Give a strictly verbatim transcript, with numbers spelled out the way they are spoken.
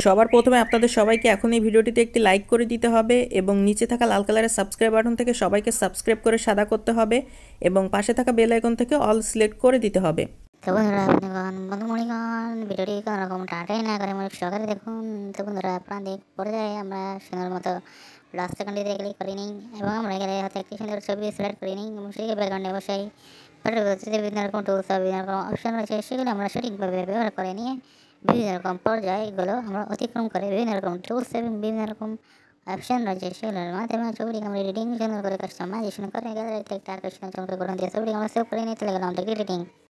সবার প্রথমে আপনাদের সবাইকে এখন এই ভিডিওটিতে একটি লাইক করে দিতে হবে এবং নিচে থাকা লাল কালারের সাবস্ক্রাইব বাটন থেকে সবাইকে সাবস্ক্রাইব করে সাদা করতে হবে এবং পাশে থাকা বেল আইকন থেকে অল সিলেক্ট করে দিতে হবে। তো বন্ধুরা বন্ধুগণ বন্ধুমণিগণ ভিডিওটি কোনো রকম টাটাই না করে মনে সহকারে দেখুন। তো বন্ধুরা আপনারা দেখ পর্যায়ে আমরা সুন্দর মতো প্লাস সেকেন্ডে ক্লিক করে নিই এবং আমরা এখানে হয়তো একটি সুন্দর ছবি সিলেক্ট করে নিই এবং সেই ব্যাকগ্রাউন্ডে বসাই। পরবর্তীতে বিভিন্ন রকম টুলস বা বিভিন্ন রকম অপশন রয়েছে, সেগুলো আমরা সঠিকভাবে ব্যবহার করে নিয়ে বিভিন্ন রকম পর্যায়গুলো আমরা অতিক্রম করে বিভিন্ন রকম টুলস এবং বিভিন্ন রকম অপশন রয়েছে সেগুলোর মাধ্যমে ছবিটিকে আমরা এডিটিং সুন্দর করে কাস্টমাইজেশন করে গ্যালারিতে একটা আকর্ষণীয় চমৎকার গঠন দিয়ে ছবিটিকে আমরা সেভ করে নিতে লাগলাম এডিটিং।